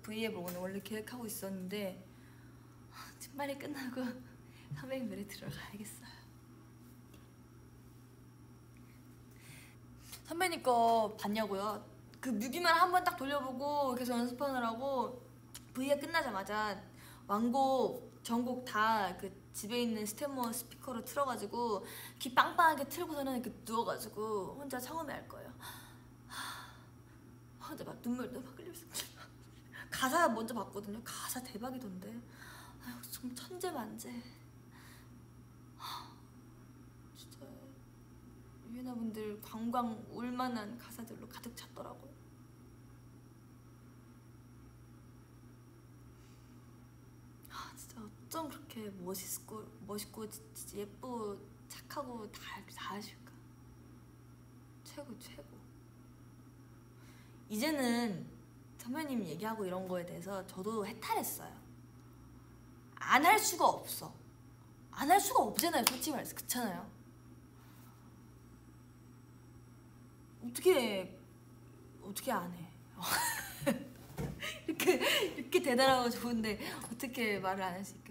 V앱을 오늘 원래 계획하고 있었는데 빨리 끝나고 선배님 노래 들어가야겠어요. 선배님 거 봤냐고요? 그 뮤비만 한번 딱 돌려보고 계속 연습하느라고 V앱 끝나자마자 완곡 전곡 다 그 집에 있는 스테모 스피커로 틀어가지고 귀 빵빵하게 틀고서는 이렇게 누워가지고 혼자 청음회 할 거예요. 혼자 막 눈물도 막 흘리면서 가사 먼저 봤거든요. 가사 대박이던데. 아유 정말 천재만재. 진짜 유엔아분들 관광 올만한 가사들로 가득 찼더라고요. 진짜 어쩜 그렇게 멋있고 진짜 예쁘고 착하고 다 하실까. 최고. 이제는 선배님 얘기하고 이런 거에 대해서 저도 해탈했어요. 안 할 수가 없어. 안 할 수가 없잖아요. 솔직히 말해서. 그렇잖아요. 어떻게 안 해. 이렇게 대단하고 좋은데 어떻게 말을 안 했을까.